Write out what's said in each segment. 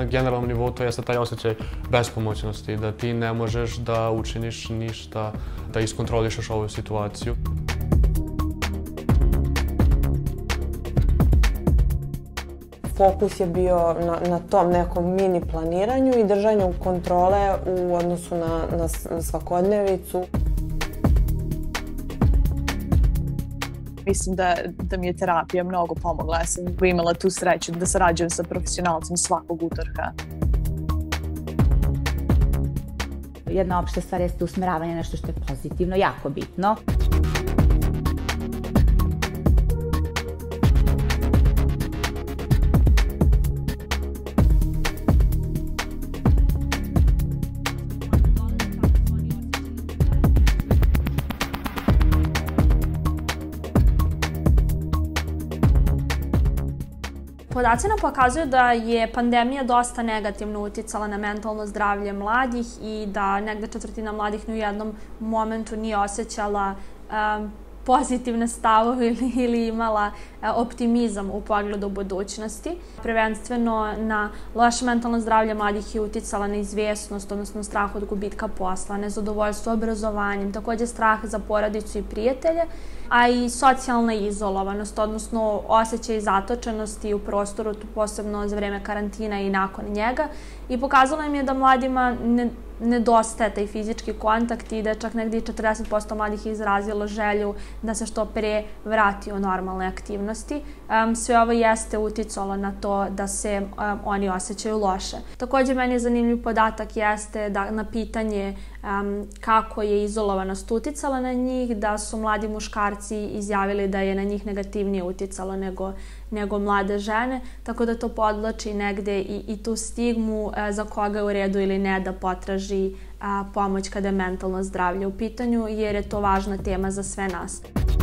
generalnom nivou to jeste taj osjećaj bespomoćnosti, da ti ne možeš da učiniš ništa, da iskontrolišeš ovu situaciju. Fokus je bio na tom nekom mini planiranju i držanju kontrole u odnosu na svakodnevicu. Mislim da mi je terapija mnogo pomogla. Ja sam imala tu sreću da sarađujem sa profesionalcem svakog utorka. Jedna opšta stvar jeste usmeravanje na nešto što je pozitivno, jako bitno. Podaci nam pokazuju da je pandemija dosta negativno uticala na mentalno zdravlje mladih i da negde četvrtina mladih ni u jednom momentu nije osjećala pozitivne stavove ili imala optimizam u pogledu budućnosti. Prvenstveno na loše mentalno zdravlje mladih je uticala neizvjesnost, odnosno strah od gubitka posla, nezadovoljstvo obrazovanjem, takođe strah za porodicu i prijatelje, a i socijalna izolovanost, odnosno osjećaj zatočenosti u prostoru, posebno za vreme karantina i nakon njega. I pokazalo im je da mladima nedostaje taj fizički kontakt i da je čak negdje 40% mladih izrazilo želju da se što pre vrati u normalne aktivnosti. Sve ovo jeste uticalo na to da se oni osjećaju loše. Također, meni je zanimljiv podatak jeste da na pitanje kako je izolovanost uticala na njih, da su mladi muškarci izjavili da je na njih negativnije uticalo nego mlade žene, tako da to podvlači negde i tu stigmu za koga je u redu ili ne da potraži pomoć kada je mentalno zdravlje u pitanju, jer je to važna tema za sve nas.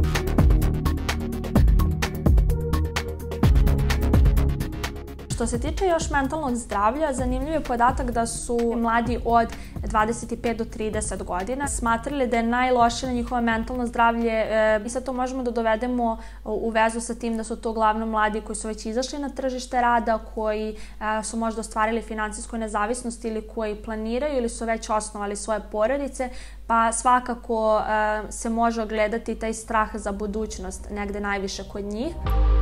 Što se tiče još mentalnog zdravlja, zanimljiv je podatak da su mladi od 25 do 30 godina smatrali da je najlošije na njihovo mentalno zdravlje. I sad to možemo da dovedemo u vezu sa tim da su to uglavnom mladi koji su već izašli na tržište rada, koji su možda ostvarili finansijsku nezavisnost ili koji planiraju ili su već osnovali svoje porodice, pa svakako se može ogledati taj strah za budućnost negde najviše kod njih.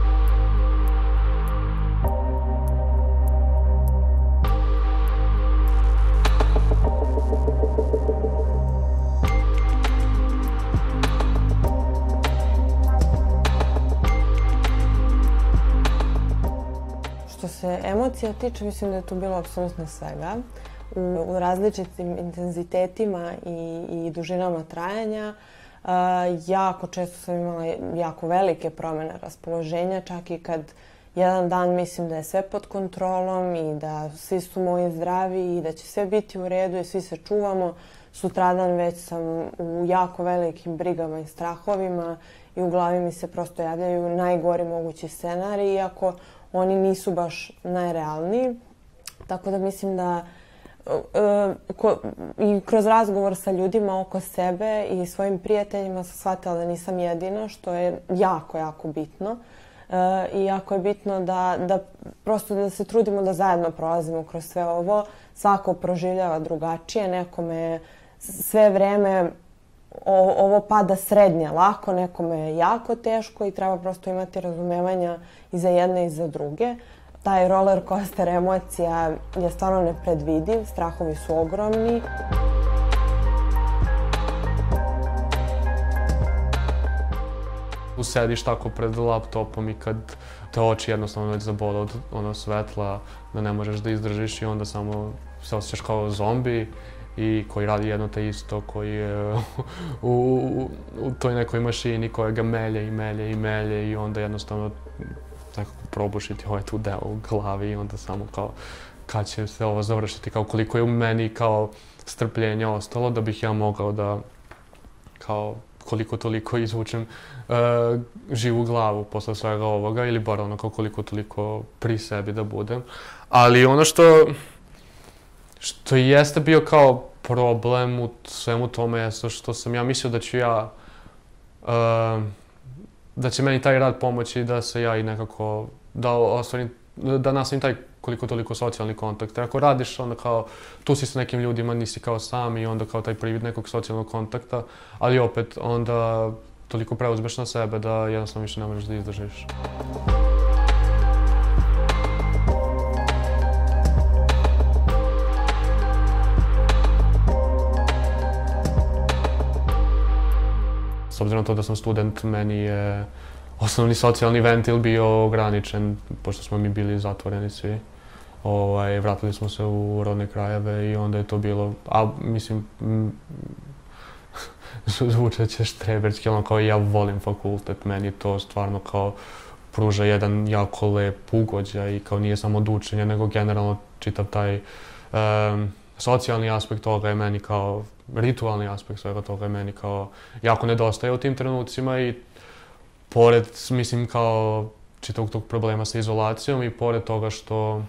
Što se emocija tiče, mislim da je tu bilo apsolutno svega. U različitim intenzitetima i dužinama trajanja. Jako često sam imala jako velike promjene raspoloženja, čak i kad jedan dan mislim da je sve pod kontrolom i da svi su moji zdravi i da će sve biti u redu i svi se čuvamo. Sutradan već sam u jako velikim brigama i strahovima i u glavi mi se prosto javljaju najgori mogući scenariji, iako oni nisu baš najrealniji. Tako da mislim da i kroz razgovor sa ljudima oko sebe i svojim prijateljima sam shvatila da nisam jedina, što je jako, jako bitno. I jako je bitno da prosto da se trudimo da zajedno prolazimo kroz sve ovo. Svako proživljava drugačije, nekome sve vreme ovo pada srednje lako, nekome je jako teško i treba prosto imati razumevanja i za jedne i za druge. Taj roller coaster emocija je stvarno nepredvidiv, strahovi su ogromni. Sediš tako pred laptopom i kad te oči jednostavno već zabole od svetla, da ne možeš da izdržiš i onda samo se osjećaš kao zombi i koji radi jedno te isto, koji je u toj nekoj mašini koja ga melje i melje i melje i onda jednostavno nekako probušiti ovaj tu deo u glavi i onda samo kao kad će se ovo završiti, kao koliko je u meni kao strpljenja ostalo da bih ja mogao da kao koliko toliko izvučem živu glavu posle svega ovoga ili bar ono kao koliko toliko pri sebi da budem. Ali ono što jeste bio kao problem u svemu tome je što sam ja mislio da ću ja da će meni taj rad pomoći da se ja i nekako da nastavim taj koliko toliko socijalni kontakt. Jer ako radiš, onda kao tu si sa nekim ljudima, nisi kao sam i onda kao taj privid nekog socijalnog kontakta, ali opet onda toliko preuzmeš na sebe da jednostavno više ne možeš da izdržiš. S obzirom na to da sam student, meni je osnovni socijalni ventil bio ograničen, pošto smo mi bili zatvoreni svi. Vratili smo se u rodne krajeve i onda je to bilo, a mislim, zvučat će štreberski, ono kao ja volim fakultet, meni to stvarno kao pruža jedan jako lep ugođaj i kao nije samo od učenja, nego generalno čitav taj socijalni aspekt toga je meni kao, ritualni aspekt svega toga je meni kao jako nedostaje u tim trenucima i pored, mislim, kao čitavog tog problema sa izolacijom i pored toga što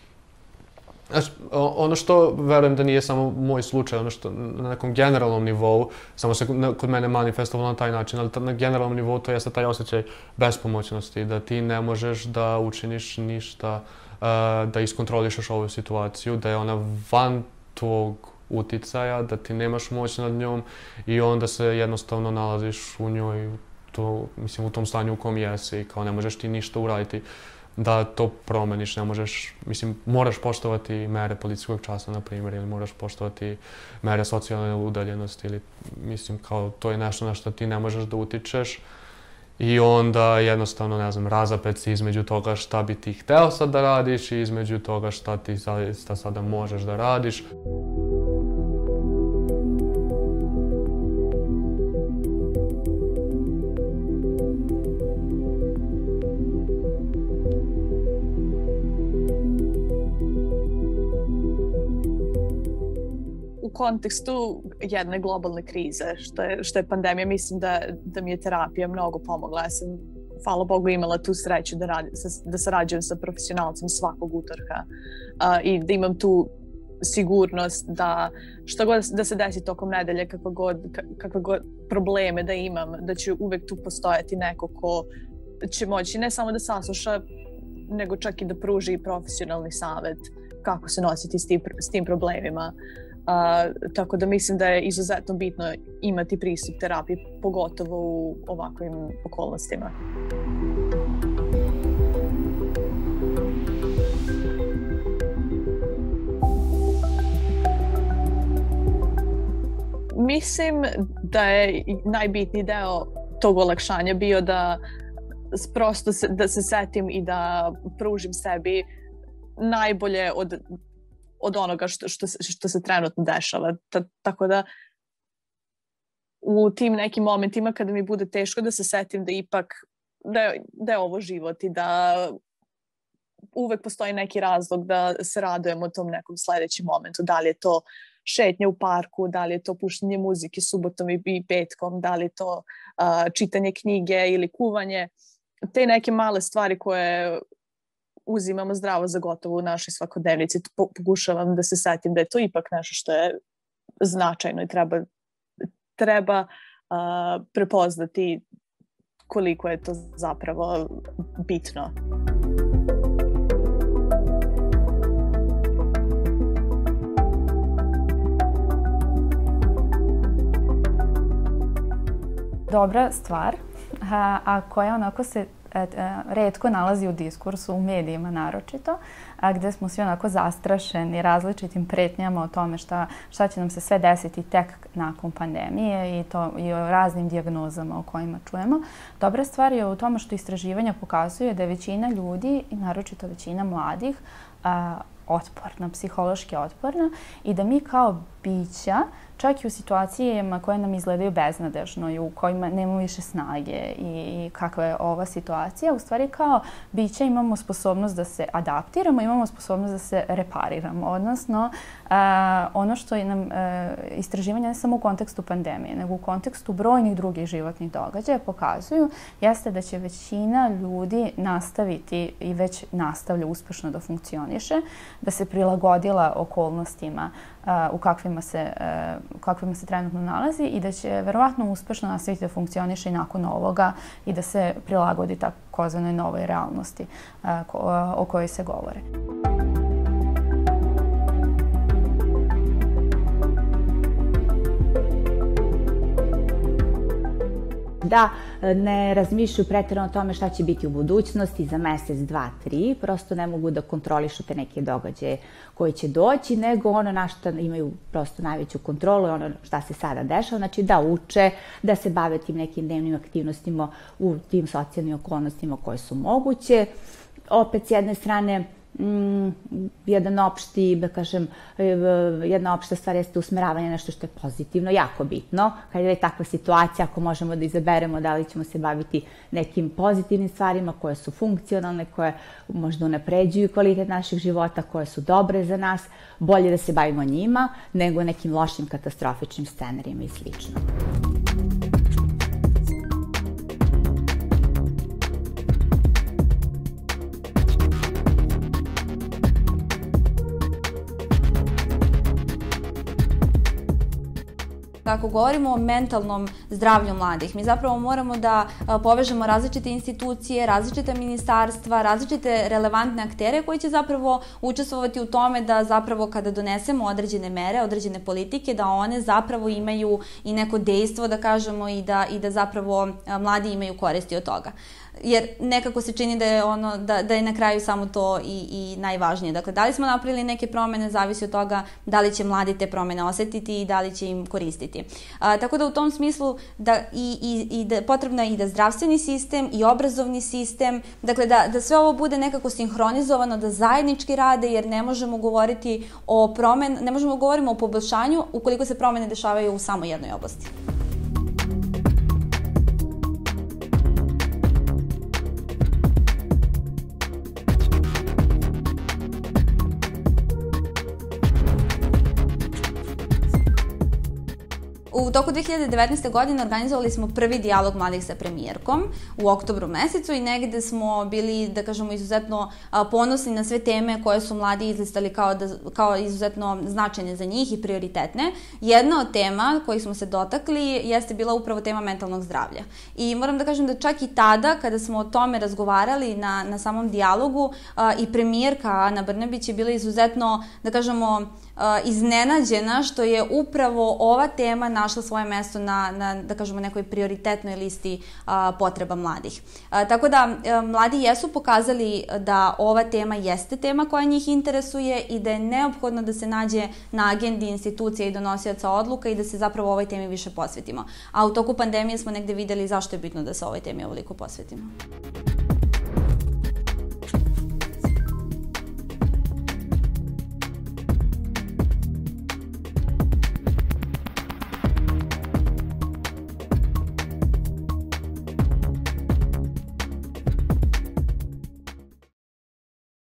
ono što verujem da nije samo moj slučaj, ono što na nekom generalnom nivou, samo se kod mene manifestovalo na taj način, ali na generalnom nivou to jeste taj osjećaj bespomoćnosti, da ti ne možeš da učiniš ništa, da iskontrolišeš ovu situaciju, da je ona van tvog uticaja, da ti nemaš moć nad njom i onda se jednostavno nalaziš u njoj, mislim, u tom stanju u kom jesi i kao ne možeš ti ništa uraditi da to promeniš, ne možeš, mislim, moraš poštovati mere policijskog časa, na primjer, ili moraš poštovati mere socijalne udaljenosti ili, mislim, kao to je nešto na što ti ne možeš da utičeš i onda jednostavno, ne znam, razapet si između toga šta bi ti hteo sad da radiš i između toga šta ti zaista sada možeš da radiš. U kontekstu jedne globalne krize, što je pandemija, mislim da mi je terapija mnogo pomogla. Ja sam, hvala Bogu, imala tu sreću da sarađujem sa profesionalcem svakog utorka i da imam tu sigurnost da što god da se desi tokom nedelje, kakve god probleme da imam, da će uvek tu postojati neko ko će moći ne samo da sasluša, nego čak i da pruži profesionalni savet kako se nositi s tim problemima. Tako da mislim da je izuzetno bitno imati pristup terapiji, pogotovo u ovakvim okolnostima. Mislim da je najbitniji deo tog olakšanja bio da prosto da se setim i da pružim sebi najbolje od onoga što se trenutno dešava. Tako da u tim nekim momentima kada mi bude teško da se setim da ipak da je ovo život i da uvek postoji neki razlog da se radujemo tom nekom sledećem momentu. Da li je to šetnja u parku, da li je to puštanje muzike subotom i petkom, da li je to čitanje knjige ili kuvanje. Te neke male stvari koje uzimamo zdravo za gotovo u našoj svakodnevnici. Pokušavam da se setim da je to ipak nešto što je značajno i treba prepoznati koliko je to zapravo bitno. Dobra stvar, a koja onako se retko nalazi u diskursu, u medijima naročito, gde smo svi onako zastrašeni različitim pretnjama o tome šta će nam se sve desiti tek nakon pandemije i o raznim dijagnozama o kojima čujemo. Dobra stvar je u tome što istraživanja pokazuje da je većina ljudi, i naročito većina mladih, otporna, psihološki otporna i da mi kao bića, čak i u situacijama koje nam izgledaju beznadežno i u kojima nemamo više snage i kakva je ova situacija, u stvari kao bića imamo sposobnost da se adaptiramo, imamo sposobnost da se repariramo. Odnosno, ono što je nam istraživanja ne samo u kontekstu pandemije, nego u kontekstu brojnih drugih životnih događaja pokazuju, jeste da će većina ljudi nastaviti i već nastavlja uspešno da funkcioniše, da se prilagodila okolnostima u kakvima se trenutno nalazi i da će verovatno uspešno nastaviti da funkcioniše i nakon ovoga i da se prilagodi takozvanoj novoj realnosti o kojoj se govore. da ne razmišljaju pretjerano o tome šta će biti u budućnosti za mesec, 2, 3. Prosto ne mogu da kontrolišu te neke događaje koji će doći, nego ono na što imaju prosto najveću kontrolu, ono šta se sada dešava, znači da uče, da se bave tim nekim dnevnim aktivnostima u tim socijalnim okolnostima koje su moguće. Opet, s jedne strane, jedna opšta stvar jeste usmeravanje nešto što je pozitivno, jako bitno. Kad je takva situacija, ako možemo da izaberemo da li ćemo se baviti nekim pozitivnim stvarima koje su funkcionalne, koje možda unapređuju kvalitet naših života, koje su dobre za nas, bolje da se bavimo njima nego nekim lošim katastrofičnim scenarijima i slično. Ako govorimo o mentalnom zdravlju mladih, mi zapravo moramo da povežemo različite institucije, različite ministarstva, različite relevantne aktere koji će zapravo učestvovati u tome da zapravo kada donesemo određene mere, određene politike, da one zapravo imaju i neko dejstvo, da kažemo, i da zapravo mladi imaju koristi od toga. Jer nekako se čini da je na kraju samo to i najvažnije. Dakle, da li smo napravili neke promene, zavisi od toga da li će mladi te promene osetiti i da li će im koristiti. Tako da u tom smislu potrebno je i da zdravstveni sistem i obrazovni sistem, dakle da sve ovo bude nekako sinhronizovano, da zajednički rade, jer ne možemo govoriti ne možemo da govorimo o poboljšanju ukoliko se promene dešavaju u samo jednoj oblasti. U toku 2019. godine organizovali smo prvi dijalog mladih sa premijerkom u oktobru mesecu i negde smo bili, da kažemo, izuzetno ponosni na sve teme koje su mladi izlistali kao izuzetno značajne za njih i prioritetne. Jedna od tema kojih smo se dotakli jeste bila upravo tema mentalnog zdravlja. I moram da kažem da čak i tada, kada smo o tome razgovarali na samom dijalogu, i premijerka Ana Brnabić je bila izuzetno, da kažemo, iznenađena što je upravo ova tema našla svoje mesto na da kažemo, nekoj prioritetnoj listi potreba mladih. Tako da mladi jesu pokazali da ova tema jeste tema koja njih interesuje i da je neophodno da se nađe na agendi institucija i donosioca odluka i da se zapravo ovoj temi više posvetimo. A u toku pandemije smo negde videli zašto je bitno da se ovoj temi ovoliko posvetimo.